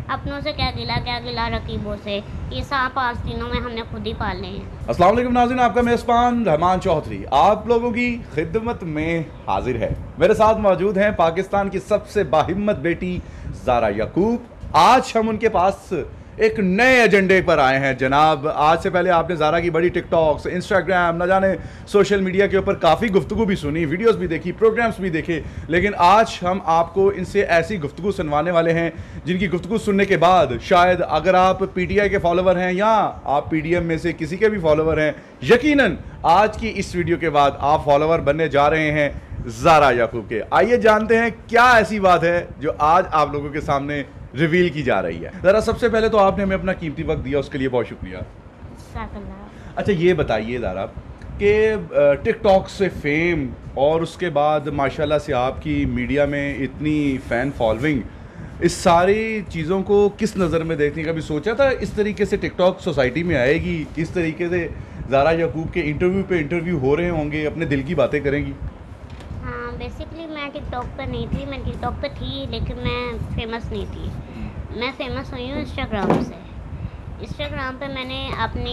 अपनों से क्या गिला रकीबों से। ये सांप 5 दिनों में हमने खुद ही पाले हैं। अस्सलाम वालेकुम नाज़रीन, आपका मेज़बान रहमान चौधरी आप लोगों की खिदमत में हाजिर है। मेरे साथ मौजूद हैं पाकिस्तान की सबसे बाहिम्मत बेटी ज़ारा याकूब। आज हम उनके पास एक नए एजेंडे पर आए हैं जनाब। आज से पहले आपने ज़ारा की बड़ी टिकटॉक्स, इंस्टाग्राम, न जाने सोशल मीडिया के ऊपर काफ़ी गुफ्तगू भी सुनी, वीडियोस भी देखी, प्रोग्राम्स भी देखे, लेकिन आज हम आपको इनसे ऐसी गुफ्तगू सुनवाने वाले हैं जिनकी गुफ्तगू सुनने के बाद शायद अगर आप पीटीआई के फॉलोवर हैं या आप पीडीएम में से किसी के भी फॉलोवर हैं, यकीनन आज की इस वीडियो के बाद आप फॉलोवर बनने जा रहे हैं ज़ारा याकूब के। आइए जानते हैं क्या ऐसी बात है जो आज आप लोगों के सामने रिवील की जा रही है। ज़रा सबसे पहले तो आपने हमें अपना कीमती वक्त दिया, उसके लिए बहुत शुक्रिया। अच्छा ये बताइए ज़ारा कि टिकटॉक से फेम और उसके बाद माशाल्लाह से आपकी मीडिया में इतनी फ़ैन फॉलोइंग, इस सारी चीज़ों को किस नज़र में देखने का भी सोचा था इस तरीके से टिकटॉक सोसाइटी में आएगी, इस तरीके से ज़ारा याकूब के इंटरव्यू पे इंटरव्यू हो रहे होंगे, अपने दिल की बातें करेंगी? हाँ, बेसिकली मैं टिकटॉक पे नहीं थी, मैं टिकटॉक पे थी लेकिन मैं फेमस नहीं थी। मैं फेमस हुई हूँ इंस्टाग्राम से। इंस्टाग्राम पे मैंने अपने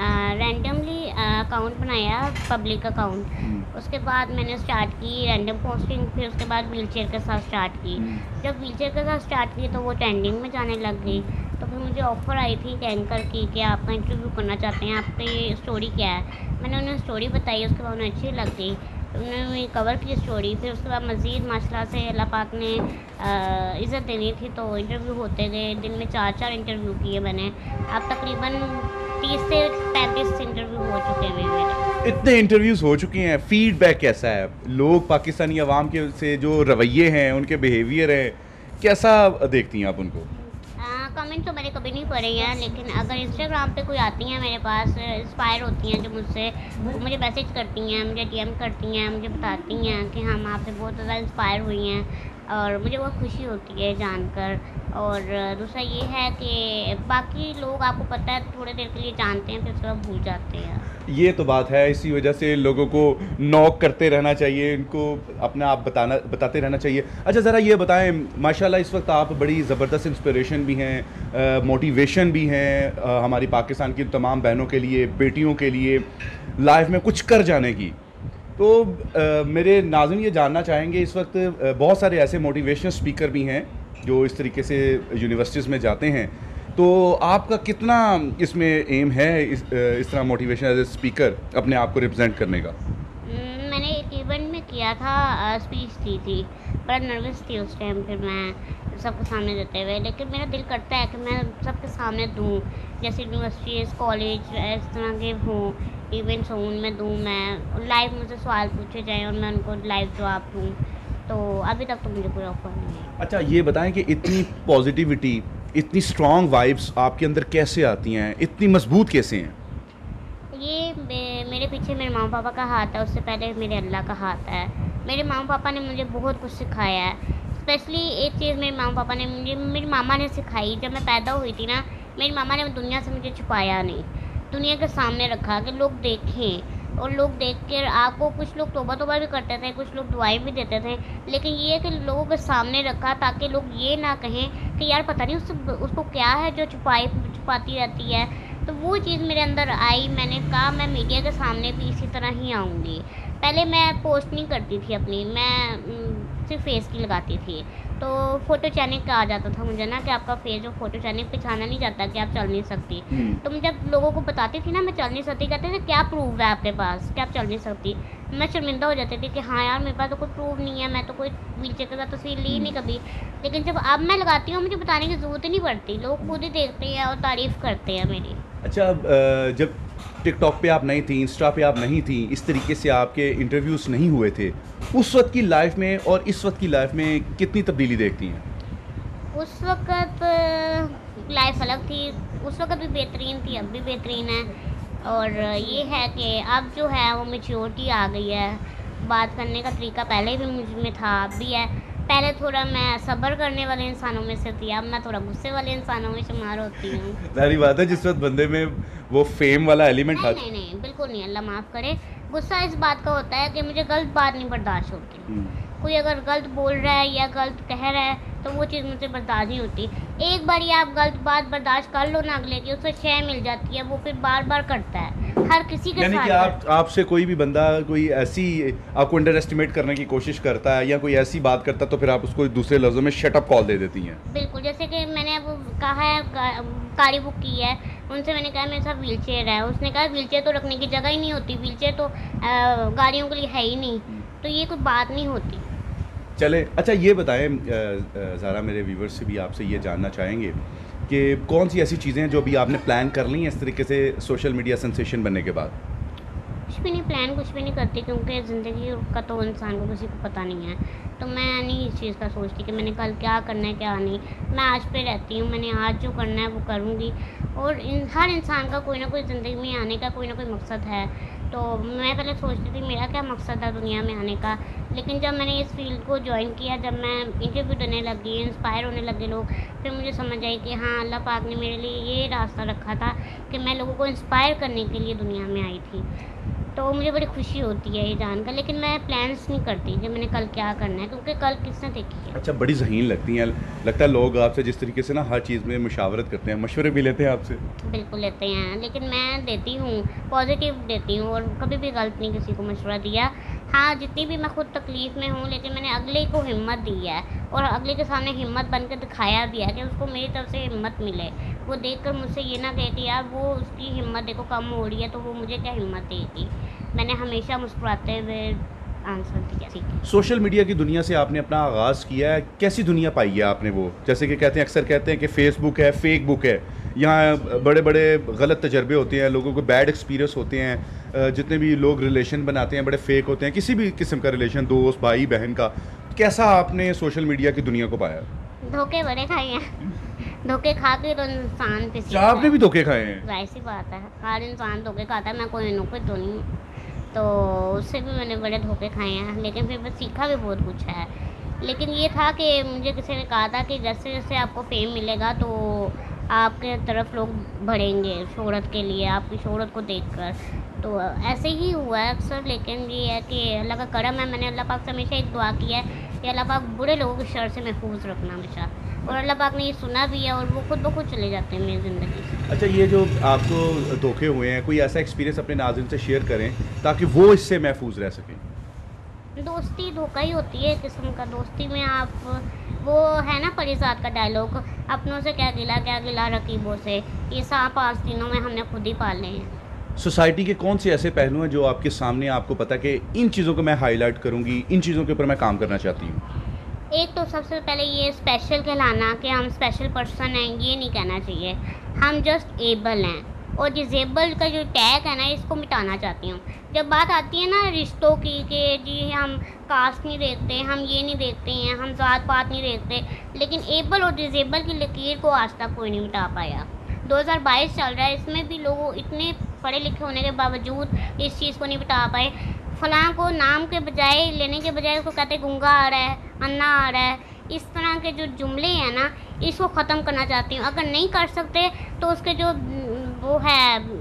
रैंडमली अकाउंट बनाया, पब्लिक अकाउंट। उसके बाद मैंने स्टार्ट की रैंडम पोस्टिंग, फिर उसके बाद व्हीलचेयर के साथ स्टार्ट की। जब व्हीलचेयर के साथ स्टार्ट की तो वो ट्रेंडिंग में जाने लग गई। तो फिर मुझे ऑफ़र आई थी एंकर की कि आपका इंटरव्यू करना चाहते हैं, आपकी स्टोरी क्या है। मैंने उन्हें स्टोरी बताई, उसके बाद उन्हें अच्छी लग गई, उन्होंने कवर की स्टोरी। फिर उसके बाद मज़ीद माशाल्लाह से अल्लाह पाक ने इज़्ज़त देनी थी तो इंटरव्यू होते गए। दिन में 4-4 इंटरव्यू किए मैंने। अब तकरीबन 30 से 35 इंटरव्यू हो चुके हैं मेरे। इतने इंटरव्यूज़ हो चुके हैं, फीडबैक कैसा है? लोग पाकिस्तानी अवाम के से जो रवैये हैं, उनके बिहेवियर है, कैसा देखती हैं आप उनको? कमेंट तो मैंने कभी नहीं पढ़े हैं, लेकिन अगर इंस्टाग्राम पे कोई आती हैं मेरे पास, इंस्पायर होती हैं जो मुझसे, वो मुझे मैसेज करती हैं, मुझे डीएम करती हैं, मुझे बताती हैं कि हम आपसे बहुत ज़्यादा इंस्पायर हुई हैं और मुझे बहुत खुशी होती है जानकर। और दूसरा ये है कि बाकी लोग आपको पता है थोड़ी देर के लिए जानते हैं, फिर उसके बाद भूल जाते हैं। ये तो बात है, इसी वजह से लोगों को नॉक करते रहना चाहिए, इनको अपने आप बताते रहना चाहिए। अच्छा ज़रा ये बताएं, माशाल्लाह इस वक्त आप बड़ी ज़बरदस्त इंस्पिरेशन भी हैं, मोटिवेशन भी हैं हमारी पाकिस्तान की तमाम बहनों के लिए, बेटियों के लिए लाइफ में कुछ कर जाने की। तो मेरे नाज़रीन ये जानना चाहेंगे, इस वक्त बहुत सारे ऐसे मोटिवेशनल स्पीकर भी हैं जो इस तरीके से यूनिवर्सिटीज़ में जाते हैं, तो आपका कितना इसमें एम है इस तरह मोटिवेशन एज ए स्पीकर अपने आप को रिप्रेजेंट करने का? मैंने एक इवेंट में किया था, स्पीच दी थी, बड़ा नर्वस थी उस टाइम फिर मैं सबके सामने देते हुए, लेकिन मेरा दिल करता है कि मैं सबके सामने दूँ, जैसे यूनिवर्सिटीज़, कॉलेज, इस तरह के हों इवेंट्स हों, उनमें दूँ, मैं लाइव मुझसे सवाल पूछे जाएँ और मैं उनको लाइव जवाब दूँ। तो अभी तक तो मुझे कोई ऑफर नहीं है। अच्छा ये बताएं कि इतनी पॉजिटिविटी, इतनी स्ट्रॉन्ग वाइब्स आपके अंदर कैसे आती हैं, इतनी मजबूत कैसे हैं? ये मेरे पीछे मेरे मामा पापा का हाथ है, उससे पहले मेरे अल्लाह का हाथ है। मेरे मामा पापा ने मुझे बहुत कुछ सिखाया है। स्पेशली एक चीज़ मेरे मामा पापा ने मुझे, मेरी मामा ने सिखाई। जब मैं पैदा हुई थी ना, मेरी मामा ने दुनिया से मुझे छुपाया नहीं, दुनिया के सामने रखा कि लोग देखें। और लोग देख कर आपको, कुछ लोग तौबा भी करते थे, कुछ लोग दुआएं भी देते थे, लेकिन ये कि लोगों के सामने रखा ताकि लोग ये ना कहें कि यार पता नहीं उसको क्या है जो छुपाती रहती है। तो वो चीज़ मेरे अंदर आई। मैंने कहा मैं मीडिया के सामने भी इसी तरह ही आऊँगी। पहले मैं पोस्ट नहीं करती थी अपनी, मैं सिर्फ फेस की लगाती थी। तो फ़ोटो चैनिंग का आ जाता था मुझे ना कि आपका फेस जो फ़ोटो चैनिंग पहचाना नहीं जाता कि आप चल नहीं सकती। तो मैं जब लोगों को बताती थी ना मैं चल नहीं सकती, कहते थे क्या प्रूफ है आपके पास कि आप चल नहीं सकती। मैं शर्मिंदा हो जाती थी कि हाँ यार मेरे पास तो कोई प्रूफ नहीं है, मैं तो कोई व्हीलचेयर के साथ तस्वीर ली नहीं कभी। लेकिन जब अब मैं लगाती हूँ मुझे बताने की ज़रूरत ही नहीं पड़ती, लोग खुद ही देखते हैं और तारीफ़ करते हैं मेरी। अच्छा जब टिकटॉक पे आप नहीं थी, इंस्टा पे आप नहीं थी, इस तरीके से आपके इंटरव्यूज़ नहीं हुए थे, उस वक्त की लाइफ में और इस वक्त की लाइफ में कितनी तब्दीली देखती हैं? उस वक़्त लाइफ़ अलग थी, उस वक़्त भी बेहतरीन थी, अब भी बेहतरीन है। और ये है कि अब जो है वो मैच्योरिटी आ गई है, बात करने का तरीका पहले भी मुझ में था, अब भी है। पहले थोड़ा मैं सब्र करने वाले इंसानों में से थी, अब मैं थोड़ा गुस्से वाले इंसानों में शुमार होती हूँ। ज़ाहिर बात है जिस वक्त बंदे में वो फेम वाला एलिमेंट नहीं, नहीं, नहीं, बिल्कुल नहीं, अल्लाह माफ़ करे। गुस्सा इस बात का होता है कि मुझे गलत बात नहीं बर्दाश्त होती। कोई अगर गलत बोल रहा है या गलत कह रहा है तो वो चीज़ मुझसे बर्दाश्त नहीं होती। एक बार ये आप गलत बात बर्दाश्त कर लो ना अगले की, उससे शय मिल जाती है, वो फिर बार बार करता है, हर किसी के यानी साथ कि आपसे कोई भी बंदा कोई ऐसी आपको अंडर एस्टिमेट करने की कोशिश करता है या कोई ऐसी बात करता है तो फिर आप उसको दूसरे लफ्ज़ों में शट अप कॉल दे देती हैं। बिल्कुल, जैसे कि मैंने अब कहा है गाड़ी बुक की है, उनसे मैंने कहा मेरे साथ व्हील चेयर है, उसने कहा व्हील चेयर तो रखने की जगह ही नहीं होती, व्हील चेयर तो गाड़ियों के लिए है ही नहीं, तो ये कोई बात नहीं होती। चले अच्छा ये बताएं ज़ारा, मेरे व्यूवर्स से भी आपसे ये जानना चाहेंगे कि कौन सी ऐसी चीज़ें हैं जो अभी आपने प्लान कर ली हैं इस तरीके से सोशल मीडिया सेंसेशन बनने के बाद? कुछ भी नहीं प्लान, कुछ भी नहीं करती, क्योंकि ज़िंदगी का तो इंसान को किसी को पता नहीं है, तो मैं नहीं इस चीज़ का सोचती कि मैंने कल क्या करना है क्या नहीं। मैं आज पे रहती हूँ, मैंने आज जो करना है वो करूँगी, और हर इंसान का कोई ना कोई ज़िंदगी में आने का कोई ना कोई मकसद है। तो मैं पहले सोचती थी मेरा क्या मकसद है दुनिया में आने का, लेकिन जब मैंने इस फील्ड को ज्वाइन किया, जब मैं इंटरव्यू देने लगी, इंस्पायर होने लगे लोग, फिर मुझे समझ आई कि हाँ, अल्लाह पाक ने मेरे लिए ये रास्ता रखा था कि मैं लोगों को इंस्पायर करने के लिए दुनिया में आई थी। तो मुझे बड़ी खुशी होती है ये जानकर, लेकिन मैं प्लान्स नहीं करती कि मैंने कल क्या करना है, क्योंकि कल किसने देखी है। अच्छा, बड़ी ज़हीन लगती हैं, लगता है लोग आपसे जिस तरीके से ना हर चीज़ में मुशावरत करते हैं, मशवरे भी लेते हैं आपसे। बिल्कुल लेते हैं, लेकिन मैं देती हूँ, पॉजिटिव देती हूँ, और कभी भी गलत नहीं किसी को मशवरा दिया। हाँ, जितनी भी मैं खुद तकलीफ़ में हूँ, लेकिन मैंने अगले को हिम्मत दी है, और अगले के सामने हिम्मत बन कर दिखाया भी है कि उसको मेरी तरफ से हिम्मत मिले। वो देखकर मुझसे ये ना कहे कि यार वो उसकी हिम्मत देखो कम हो रही है, तो वो मुझे क्या हिम्मत देगी। मैंने हमेशा मुस्कुराते हुए आंसर दिया। ठीक है। सोशल मीडिया की दुनिया से आपने अपना आगाज़ किया है, कैसी दुनिया पाई है आपने? वो जैसे कि कहते हैं, अक्सर कहते हैं कि फेसबुक है, फेक बुक है, यहाँ बड़े बड़े गलत तजर्बे होते हैं, लोगों को बैड एक्सपीरियंस होते हैं, जितने भी लोग रिलेशन बनाते हैं बड़े फेक होते हैं, किसी भी किस्म का रिलेशन, दोस्त भाई बहन का। कैसा आपने सोशल मीडिया की दुनिया को पाया? धोखे बड़े खाए हैं। धोखे खा के तो इंसान पे क्या आपने भी धोखे खाए हैं? जाहिर सी बात है, हर इंसान धोखे खाता है, मैं कोई इनोवेट तो नहीं हूँ, तो उससे भी मैंने बड़े धोखे खाए हैं, लेकिन फिर मैं सीखा भी बहुत कुछ है। लेकिन ये था कि मुझे किसी ने कहा था कि जैसे जैसे आपको फेम मिलेगा तो आपके तरफ लोग बढ़ेंगे शोहरत के लिए, आपकी शोहरत को देखकर। तो ऐसे ही हुआ है अक्सर, लेकिन ये है कि अल्लाह का करम है, मैंने अल्लाह पाक से हमेशा एक दुआ की है कि अल्लाह पाक बुरे लोगों की शर से महफूज रखना हमेशा, और अल्लाह पाक ने ये सुना भी है, और वो खुद ब खुद चले जाते हैं मेरी ज़िंदगी से। अच्छा, ये जो आपको धोखे हुए हैं, कोई ऐसा एक्सपीरियंस अपने नाज़रीन से शेयर करें ताकि वो इससे महफूज रह सकें। दोस्ती धोखा ही होती है, किस्म का दोस्ती में आप, वो है ना परिजात का डायलॉग, अपनों से क्या गिला रकीबों से, ये सांप आज तीनों में हमने खुद ही पाले हैं। सोसाइटी के कौन से ऐसे पहलू हैं जो आपके सामने आपको पता है कि इन चीज़ों को मैं हाईलाइट करूंगी, इन चीज़ों के ऊपर मैं काम करना चाहती हूँ? एक तो सबसे पहले ये स्पेशल कहलाना, कि हम स्पेशल पर्सन हैं, ये नहीं कहना चाहिए, हम जस्ट एबल हैं, और डिसेबल्ड का जो टैग है ना, इसको मिटाना चाहती हूँ। जब बात आती है ना रिश्तों की कि जी हम कास्ट नहीं देखते, हम ये नहीं देखते हैं, हम ज़ात पात नहीं देखते, लेकिन एबल और डिसेबल की लकीर को आज तक कोई नहीं मिटा पाया। 2022 चल रहा है, इसमें भी लोग इतने पढ़े लिखे होने के बावजूद इस चीज़ को नहीं मिटा पाए। फलां को नाम के बजाय लेने के बजाय उसको कहते गूंगा आ रहा है, अन्ना आ रहा है, इस तरह के जो जुमले हैं ना, इसको ख़त्म करना चाहती हूँ। अगर नहीं कर सकते तो उसके जो वो है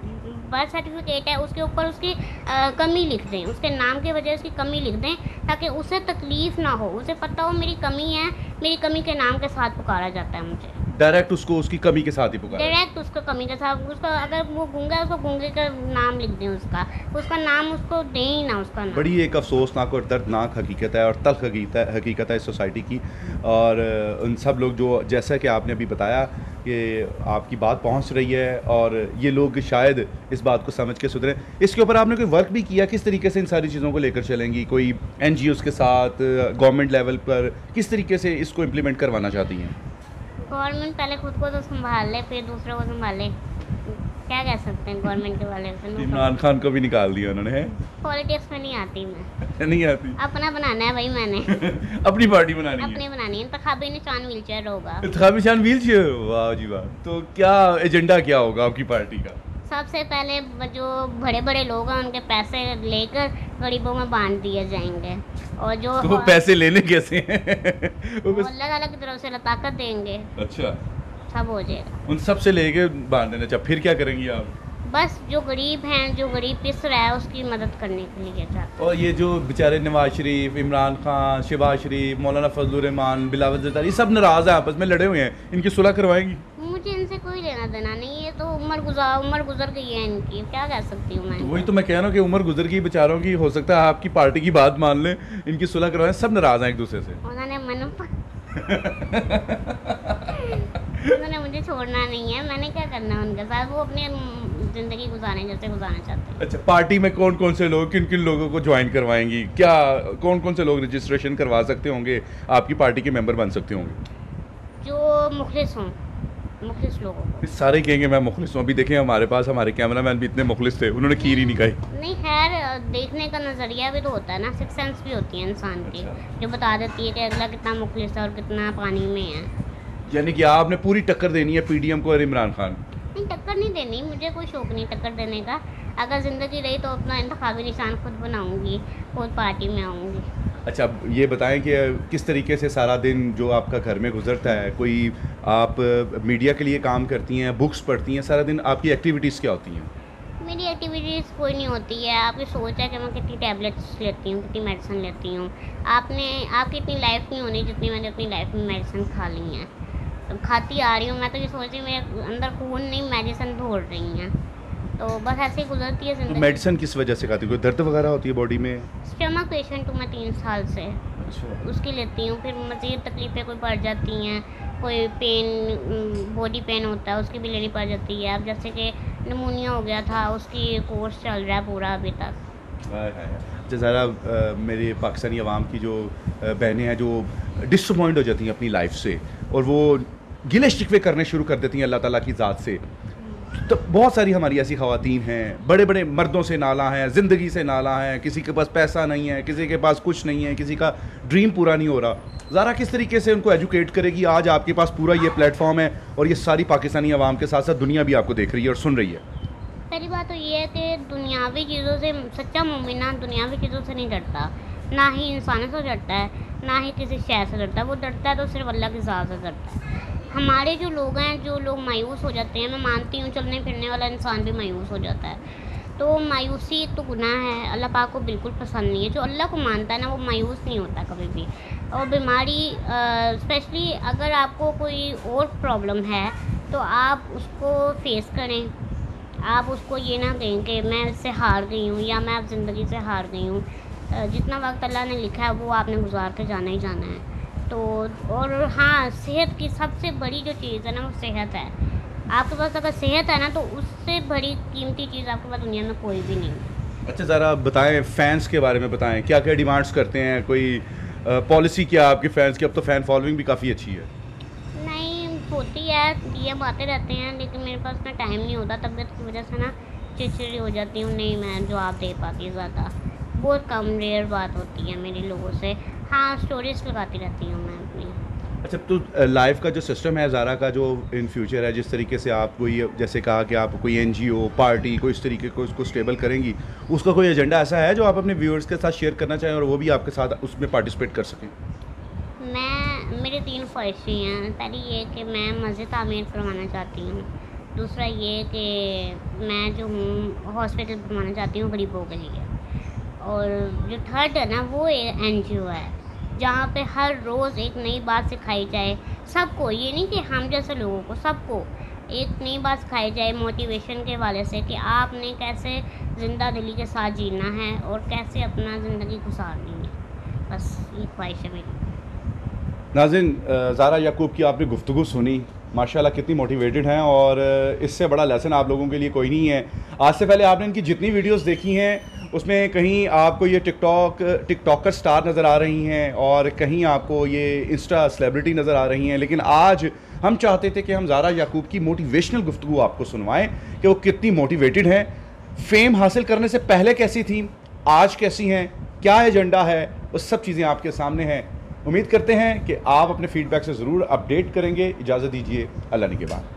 बर्थ सर्टिफिकेट है, उसके ऊपर उसकी कमी लिख दें, उसके नाम के वजह उसकी कमी लिख दें, ताकि उसे तकलीफ़ ना हो, उसे पता हो मेरी कमी है, मेरी कमी के नाम के साथ पुकारा जाता है मुझे। डायरेक्ट उसको उसकी कमी के साथ ही पुकारा? डायरेक्ट उसको कमी के साथ, उसका अगर वो गूंगा है, उसको गूंगे का नाम लिख दें, उसका नाम उसको दें ही ना, उसका नाम। बड़ी एक अफसोसनाक और दर्दनाक हकीकत है और तल्ख हकीकत है इस सोसाइटी की। और उन सब लोग जो, जैसा कि आपने अभी बताया कि आपकी बात पहुंच रही है और ये लोग शायद इस बात को समझ के सुधरें, इसके ऊपर आपने कोई वर्क भी किया? किस तरीके से इन सारी चीज़ों को लेकर चलेंगी? कोई NGOs के साथ, गवर्नमेंट लेवल पर किस तरीके से इसको इम्प्लीमेंट करवाना चाहती हैं? गवर्नमेंट पहले खुद को तो संभाल ले, फिर दूसरों को संभाले। क्या कह सकते हैं गवर्नमेंट के वाले से? इमरान खान को भी निकाल दिया उन्होंने, है? पॉलिटिक्स में नहीं आती मैं। नहीं आती? अपना बनाना है भाई मैंने। अपनी पार्टी बनानी है? अपनी बनानी है। इंतखाबी निशान व्हीलचेयर होगा। इंतखाबी निशान व्हीलचेयर? वाह जी वाह। तो क्या एजेंडा क्या होगा आपकी पार्टी का? सबसे पहले जो बड़े बड़े लोग हैं उनके पैसे लेकर गरीबों में बांट दिए जाएंगे, और जो तो वो पैसे लेने कैसे हैं? अल्लाह ताला की तरफ से ताकत देंगे। अच्छा, सब हो जाएगा। उन सब से लेके बांट देना। अच्छा, फिर क्या करेंगी आप? बस जो गरीब हैं, जो गरीब पिस रहा है उसकी मदद करने के लिए चाहते और ये जो बेचारे नवाज शरीफ, इमरान खान, शहबाज शरीफ, मौलाना फजलुर रहमान, बिलावल ज़रदारी, ये सब नाराज़ हैं, आपस में लड़े हुए हैं, इनकी सुलह करवाएंगी? हैं। मुझे इनसे कोई लेना देना नहीं है, तो उम्र गुजर गई है इनकी, क्या कह सकती हूँ मैं। तो वही तो मैं कह रहा हूँ कि उम्र गुजर गई बेचारों की, हो सकता है आपकी पार्टी की बात मान लें, इनकी सुलह करवाएं, सब नाराज़ हैं एक दूसरे से। उन्होंने उन्होंने मुझे छोड़ना नहीं है, मैंने क्या करना है उनके साथ, वो अपनी ज़िंदगी गुजारें जैसे गुजारना चाहते हैं। अच्छा, पार्टी में कौन कौन से लोग, किन किन लोगों को ज्वाइन करवाएंगी, क्या कौन कौन से लोग रजिस्ट्रेशन करवा सकते होंगे, आपकी पार्टी के मेंबर बन सकते होंगे? जो मुखलिस हों, मुखलिस लोगों को। सारे कहेंगे मैं मुखलिस हूँ। अभी देखें हमारे पास हमारे कैमरामैन भी इतने मुखलिस थे, उन्होंने खीर ही नहीं खाई। नहीं, खैर देखने का नज़रिया भी तो होता है ना, सिक्स सेंस भी होती है इंसान की, जो बता देती है कि अगला कितना मुखलिस है और कितना पानी में है। यानी कि आपने पूरी टक्कर देनी है पीडीएम को और इमरान खान? नहीं, टक्कर नहीं देनी, मुझे कोई शौक नहीं टक्कर देने का। अगर ज़िंदगी रही तो अपना इंतखाबी निशान खुद बनाऊंगी, खुद पार्टी में आऊँगी। अच्छा, अब ये बताएं कि किस तरीके से सारा दिन जो आपका घर में गुजरता है, कोई आप मीडिया के लिए काम करती हैं, बुक्स पढ़ती हैं, सारा दिन आपकी एक्टिविटीज़ क्या होती हैं? मेरी एक्टिविटीज़ कोई नहीं होती है। आपकी सोच है कि मैं कितनी टैबलेट्स लेती हूँ, कितनी मेडिसिन लेती हूँ। आपकी इतनी लाइफ नहीं होनी जितनी मैंने अपनी लाइफ में मेडिसिन खा ली हैं, तो खाती आ रही हूँ। मैं तो ये सोच रही हूँ मेरे अंदर खून नहीं, मेडिसिन दौड़ रही हैं, तो बस ऐसे ही गुजरती है तो ज़िंदगी। मेडिसिन किस वजह से खाती, कोई दर्द वगैरह होती है बॉडी में? स्टमक पेशेंट हूँ मैं 3 साल से, अच्छा। उसकी लेती हूँ। फिर मज़ीद तकलीफ़ें कोई पड़ जाती हैं, कोई पेन, बॉडी पेन होता है, उसकी भी लेनी पड़ जाती है। अब जैसे कि निमोनिया हो गया था, उसकी कोर्स चल रहा है पूरा अभी तक। अच्छा, ज़रा मेरे पाकिस्तानी अवाम की जो बहनें हैं जो डिसअपॉइंट हो जाती हैं अपनी लाइफ से और वो गिले शिकवे करने शुरू कर देती हैं अल्लाह ताला की ज़ात से, तो बहुत सारी हमारी ऐसी ख़वातीन हैं, बड़े बड़े मर्दों से नाला हैं, ज़िंदगी से नाला हैं, किसी के पास पैसा नहीं है, किसी के पास कुछ नहीं है, किसी का ड्रीम पूरा नहीं हो रहा। ज़रा किस तरीके से उनको एजुकेट करेगी? आज आपके पास पूरा ये प्लेटफॉर्म है और ये सारी पाकिस्तानी अवाम के साथ साथ दुनिया भी आपको देख रही है और सुन रही है। पहली बात तो ये है कि दुनियावी चीज़ों से सच्चा मोमिना दुनियावी चीज़ों से नहीं डरता, ना ही इंसानों से डरता है, ना ही किसी शय से डरता है। वो डरता है तो सिर्फ अल्लाह की ज़ात से डरता है। हमारे जो लोग हैं, जो लोग मायूस हो जाते हैं, मैं मानती हूँ चलने फिरने वाला इंसान भी मायूस हो जाता है, तो मायूसी तो गुनाह है, अल्लाह पाक को बिल्कुल पसंद नहीं है। जो अल्लाह को मानता है ना, वो मायूस नहीं होता कभी भी। और बीमारी स्पेशली अगर आपको कोई और प्रॉब्लम है तो आप उसको फेस करें। आप उसको ये ना कहें कि मैं इससे हार गई हूँ या मैं अब ज़िंदगी से हार गई हूँ। जितना वक्त अल्लाह ने लिखा है वो आपने गुजार के जाना ही जाना है। तो और हाँ, सेहत की सबसे बड़ी जो चीज़ है ना, वो सेहत है। आपके पास अगर सेहत है ना, तो उससे बड़ी कीमती चीज़ आपके पास दुनिया में कोई भी नहीं है। अच्छा, ज़रा बताएं फैंस के बारे में, बताएं क्या क्या डिमांड्स करते हैं, कोई पॉलिसी क्या आपके फैंस की? अब तो फ़ैन फॉलोइंग भी काफ़ी अच्छी है। नहीं, होती है, डीएम आते रहते हैं, लेकिन मेरे पास ना टाइम नहीं होता, तबीयत की वजह से ना चिड़चिड़ी हो जाती हूँ, नहीं मैं जवाब दे पाती ज़्यादा। बहुत कम रेयर बात होती है मेरे लोगों से। हाँ, स्टोरीज लगाती रहती हूँ मैं अपनी। अच्छा, तो लाइफ का जो सिस्टम है ज़ारा का, जो इन फ्यूचर है, जिस तरीके से आप कोई जैसे कहा कि आप कोई एनजीओ पार्टी कोई इस तरीके को उसको स्टेबल करेंगी, उसका कोई एजेंडा ऐसा है जो आप अपने व्यूअर्स के साथ शेयर करना चाहें और वो भी आपके साथ उसमें पार्टिसिपेट कर सकें? मेरी 3 ख्वाहिशें हैं। पहली ये कि मैं मस्जिद तामीर करवाना चाहती हूँ। दूसरा ये कि मैं जो हूँ हॉस्पिटल बनवाना चाहती हूँ गरीबों के लिए। और जो थर्ड है ना, वो एनजीओ है जहाँ पे हर रोज़ एक नई बात सिखाई जाए सबको। ये नहीं कि हम जैसे लोगों को, सबको एक नई बात सिखाई जाए मोटिवेशन के वाले से कि आपने कैसे ज़िंदा दिली के साथ जीना है और कैसे अपना ज़िंदगी गुजारनी है। बस ये ख्वाहिश है मेरी। नाज़रीन, ज़ारा याकूब की आपने गुफ्तगू सुनी, माशाल्लाह कितनी मोटिवेटेड हैं और इससे बड़ा लेसन आप लोगों के लिए कोई नहीं है। आज से पहले आपने इनकी जितनी वीडियोस देखी हैं उसमें कहीं आपको ये टिकटॉकर स्टार नज़र आ रही हैं और कहीं आपको ये इंस्टा सेलिब्रिटी नज़र आ रही हैं, लेकिन आज हम चाहते थे कि हम ज़ारा याकूब की मोटिवेशनल गुफ्तगू आपको सुनवाएं कि वो कितनी मोटिवेटेड हैं। फेम हासिल करने से पहले कैसी थी, आज कैसी हैं, क्या एजेंडा है, वो सब चीज़ें आपके सामने हैं। उम्मीद करते हैं कि आप अपने फीडबैक से ज़रूर अपडेट करेंगे। इजाज़त दीजिए, अल्लाह ने के बाद।